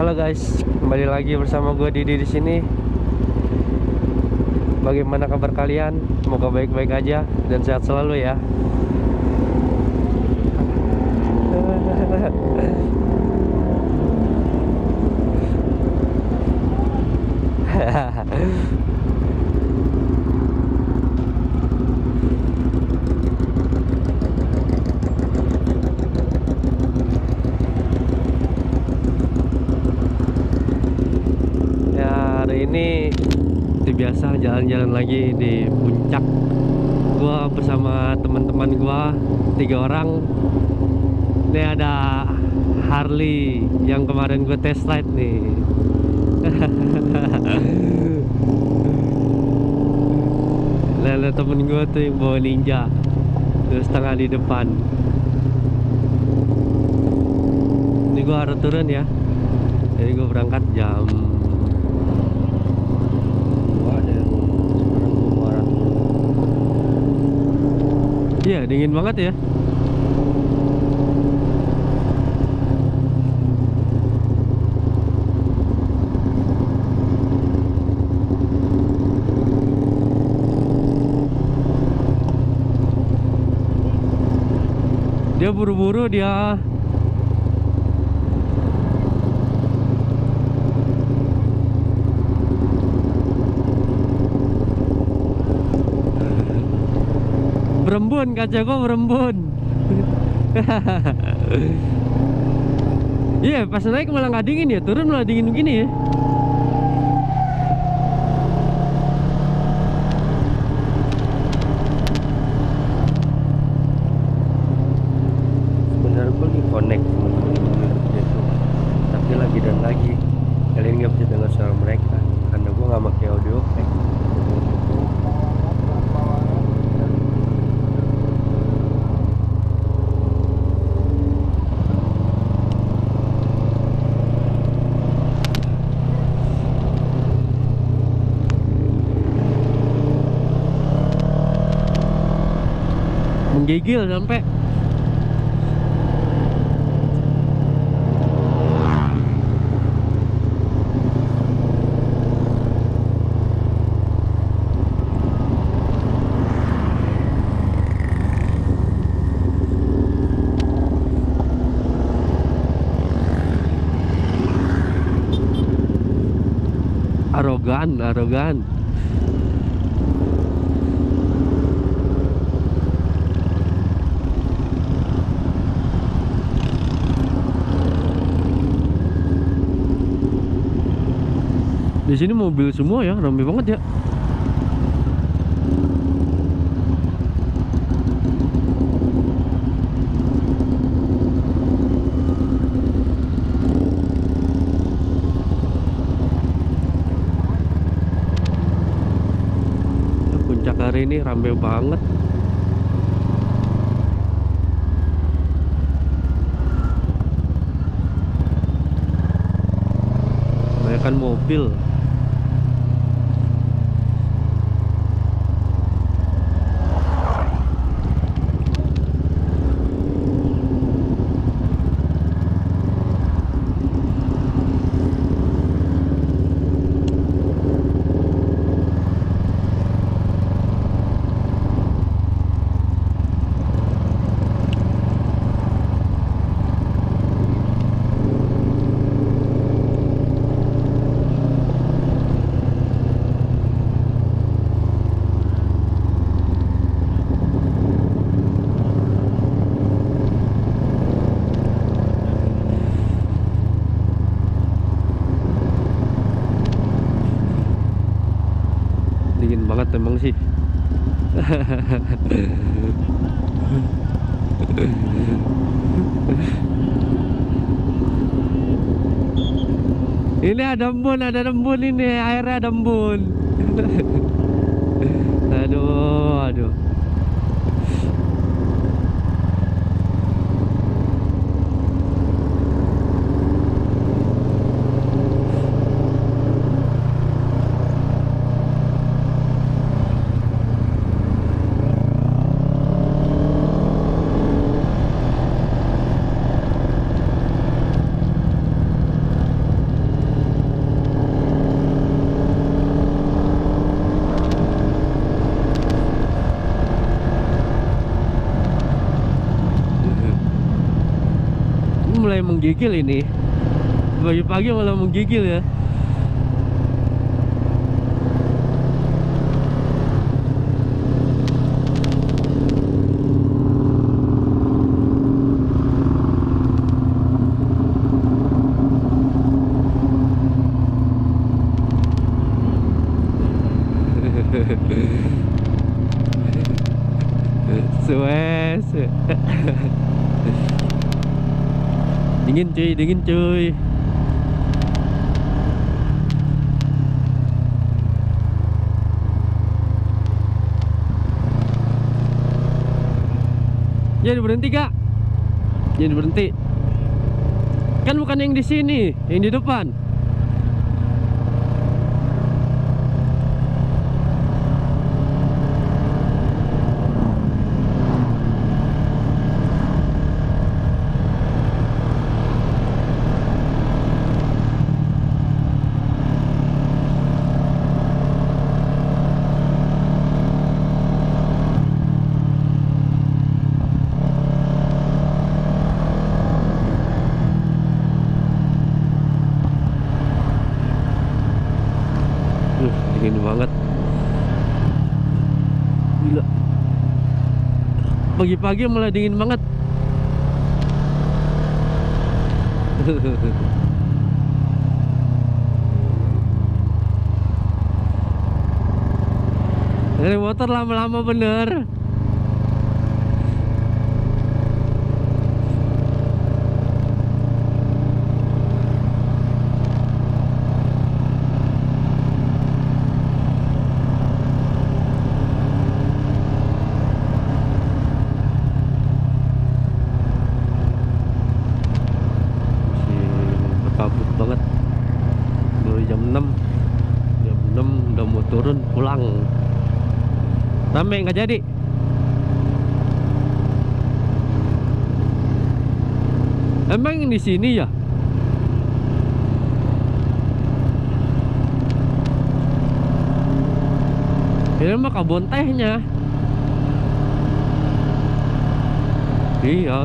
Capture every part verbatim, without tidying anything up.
Halo guys, kembali lagi bersama gue Didi di sini. Bagaimana kabar kalian? Semoga baik-baik aja dan sehat selalu ya. Ya, hari ini seperti biasa jalan-jalan lagi di puncak. Gua bersama teman-teman gua tiga orang. Ini ada Harley yang kemarin gue test ride nih. Lalu temen gue tuh yang bawa Ninja, terus setengah di depan. Ini gue harus turun ya. Jadi gue berangkat jam dua deh. Sekarang gue mau arah turun. Iya, dingin banget ya. Dia buru-buru dia. Berembun, kaca gua berembun. Iya, pas naik malah nggak dingin ya, turun malah dingin begini ya. Sebenarnya gue lagi connect sama temen-temen kerja tuh, tapi lagi dan lagi kalian nggak bisa dengar suara mereka karena gue nggak pakai audio pack. Menggigil sampai arogan, arogan. Di sini mobil semua ya, ramai banget ya. Puncak hari ini ramai banget. Banyakan mobil. Dingin banget emang sih. Ini ada embun, ada embun ini, airnya ada embun. Aduh, aduh. mulai menggigil ini. Pagi-pagi malah menggigil ya. Sues. Dingin cuy, dingin cuy. Jadi berhenti kak, jadi berhenti. Kan bukan yang di sini, yang di depan. Dingin banget. Gila. Pagi-pagi malah dingin banget. Ini motor lama-lama bener. Kabut banget. Baru jam enam. Jam enam udah mau turun pulang. Rame nggak jadi. Emang di sini ya? Ini mah kebun tehnya. Iya.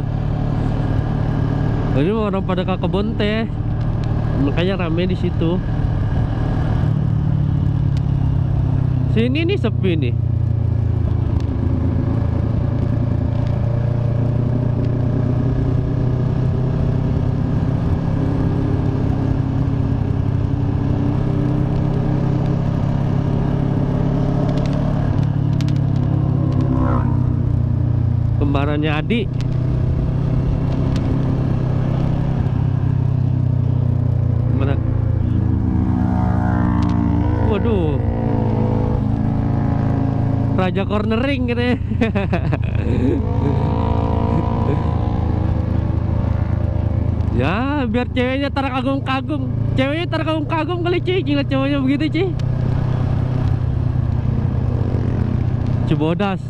Ini orang pada ke kebun teh. Makanya rame di situ. Sini nih sepi nih. Kembarannya Adi. Mana? Waduh, raja cornering gitu ya. Ya biar ceweknya terkagum-kagum. Ceweknya terkagum-kagum kali cuy. Gila cowoknya begitu cuy. Cibodas.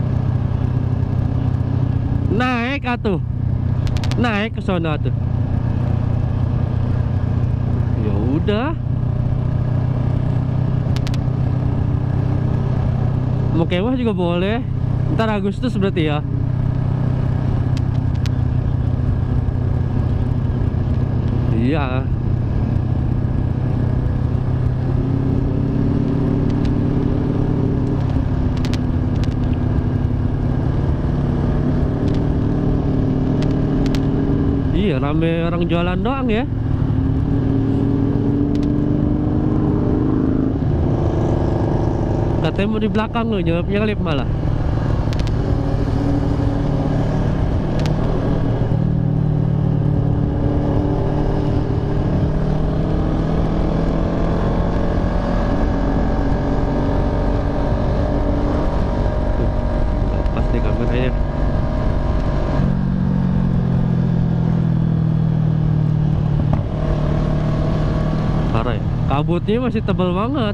Naik atuh. Naik ke sana tuh. Ya udah. Mau kewah juga boleh. Ntar Agustus berarti ya. Iya. Iya, rame orang jualan doang ya. Katanya mau di belakang loh, jawabnya ngelip malah. Tuh, pas nih kameranya. Parah ya, kabutnya masih tebal banget.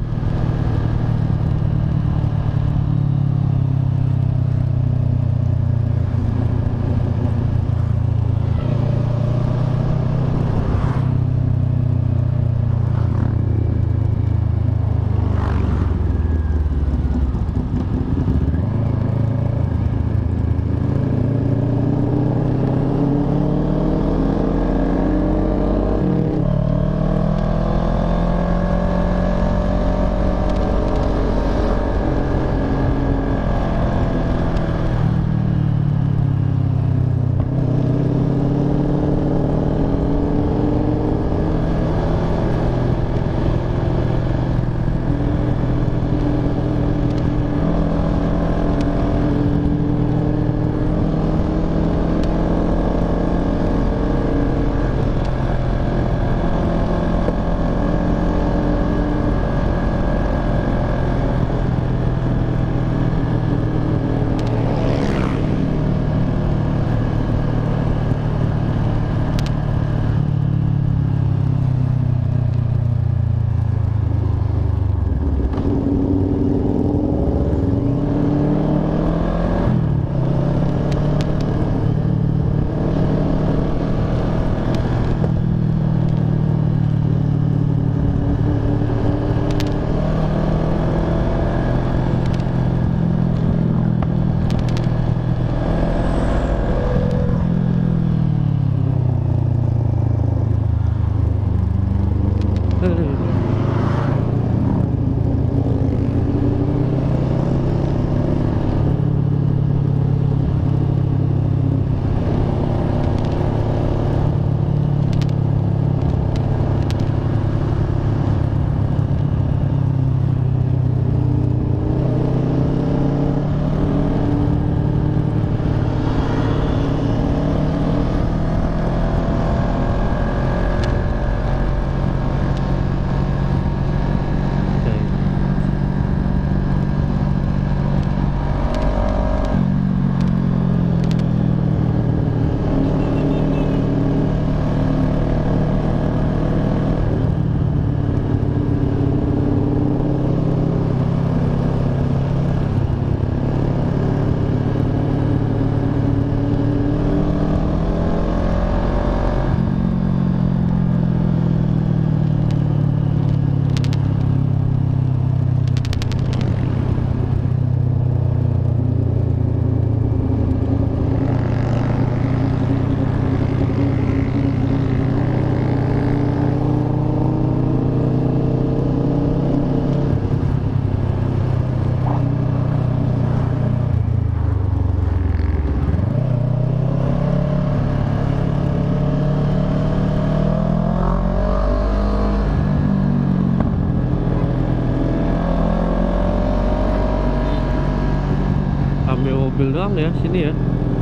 doang ya sini ya.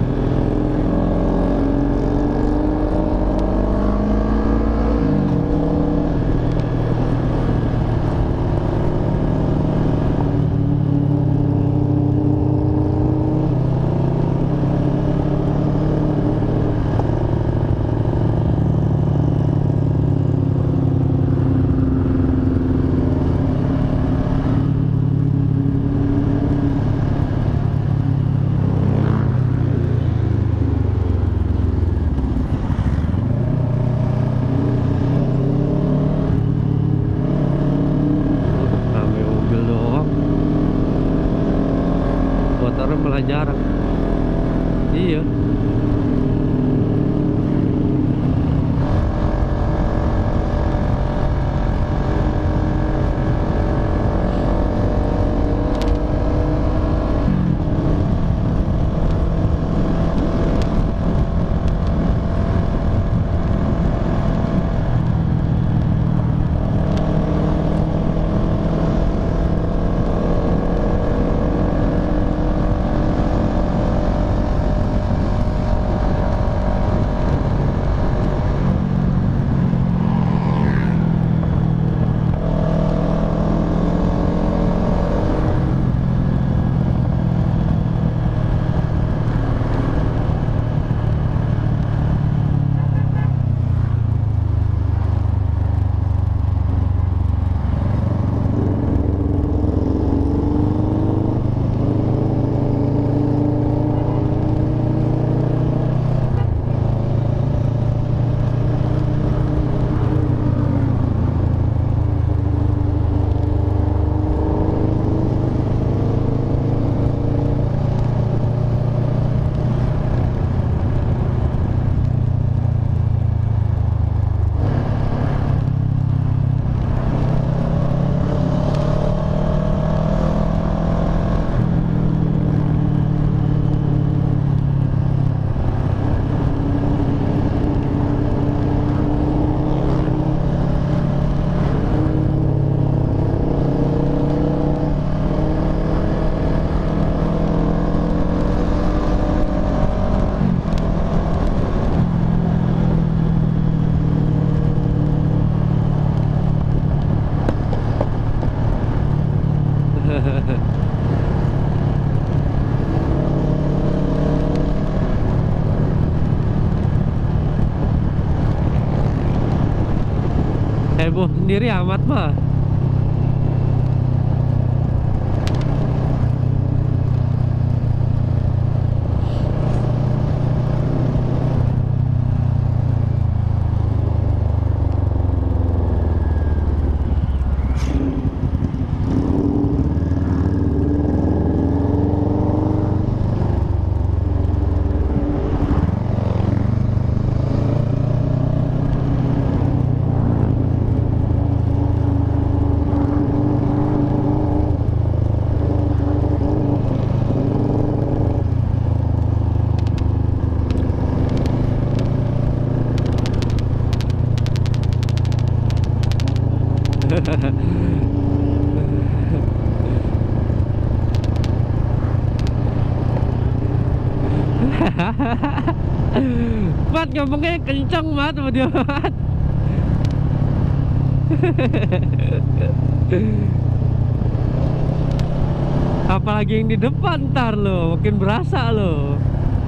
Malah jarang. Iya. Heboh sendiri amat mah. Mat ngomongnya kenceng mat sama dia mat. Apalagi yang di depan ntar lo makin berasa lo.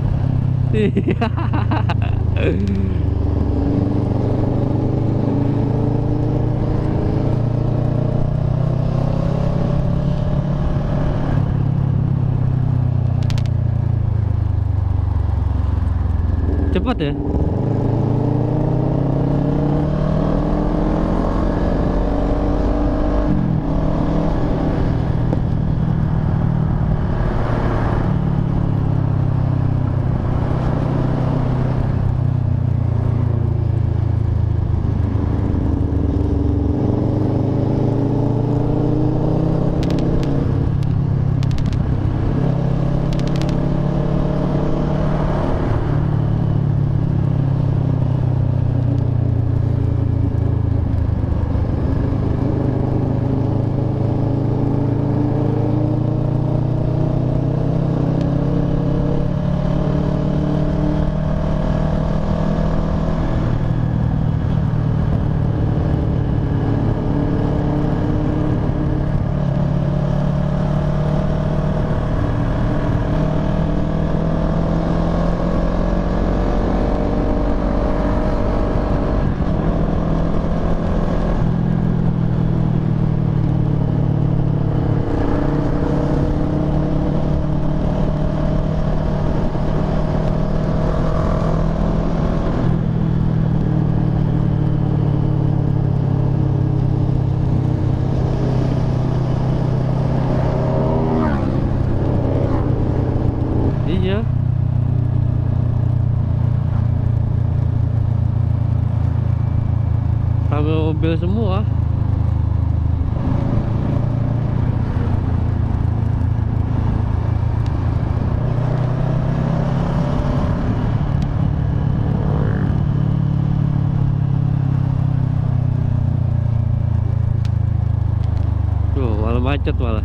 Cepat ya. mobil semua. Tuh, malah macet malah.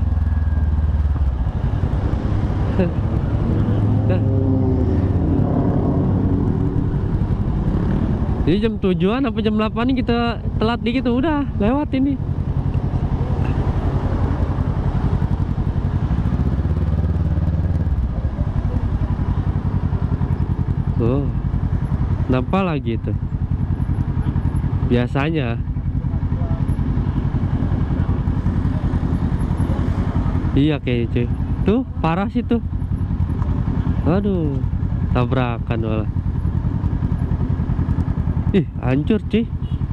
Jadi jam tujuan apa jam delapan ini kita telat dikit tuh udah lewat ini. Tuh, nampak lagi tuh. Biasanya. Iya kayaknya cuy. Tuh, parah sih tuh. Aduh, tabrakan malah. Ih, hancur cuy.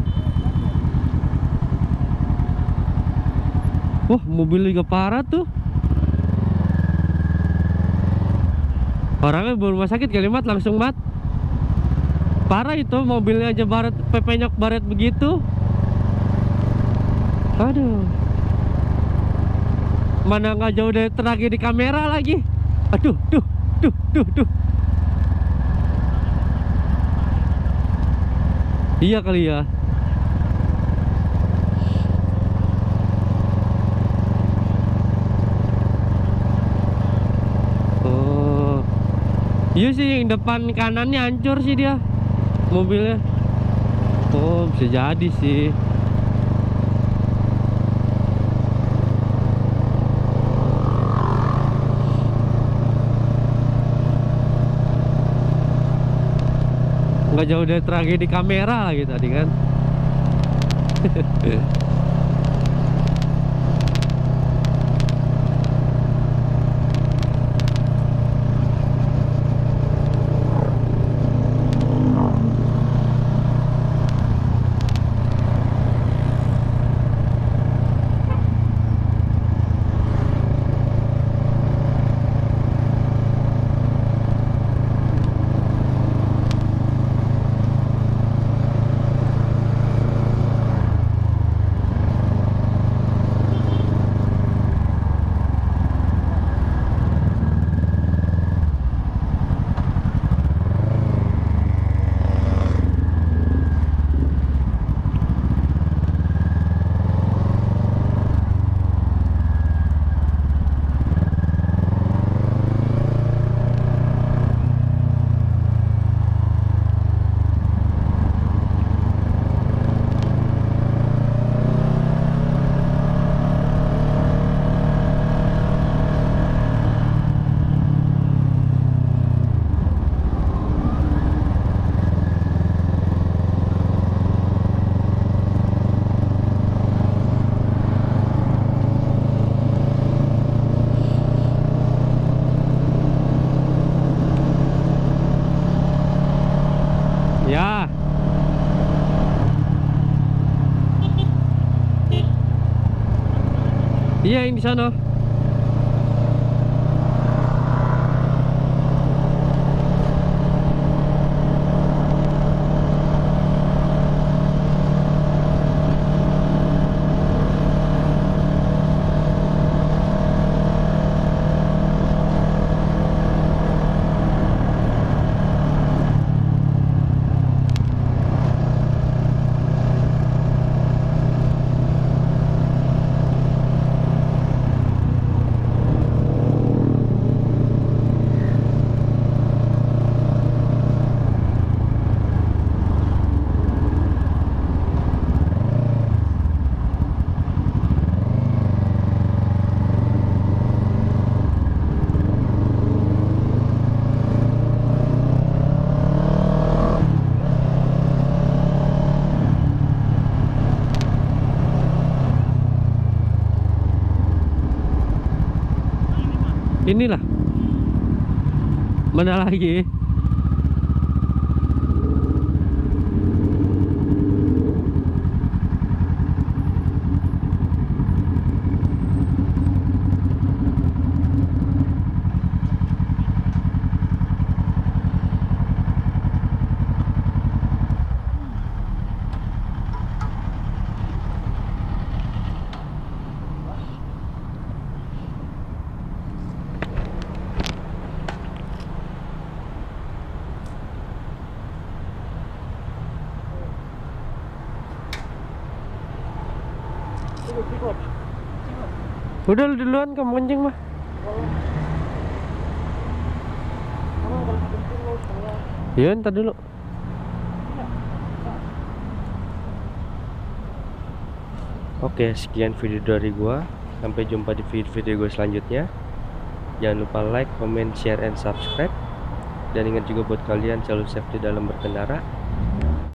Wah, mobil juga parah tuh. Orangnya baru rumah sakit kali mat, langsung mat. Parah itu mobilnya aja baret, pepenyok baret begitu. Aduh. Mana nggak jauh dari tragedi kamera lagi. Aduh, duh, duh, duh, duh. Iya kali ya. Oh, iya sih yang depan kanannya hancur sih dia mobilnya. Oh, bisa jadi sih. Nggak jauh dari tragedi kamera lagi tadi kan. Ya. Iya yang di sana. Inilah. Mana lagi? Udah lu duluan kamu kencing mah. Iya, ntar dulu. Oke, sekian video dari gua. Sampai jumpa di video-video gue selanjutnya. Jangan lupa like, comment, share, and subscribe. Dan ingat juga buat kalian selalu safety dalam berkendara.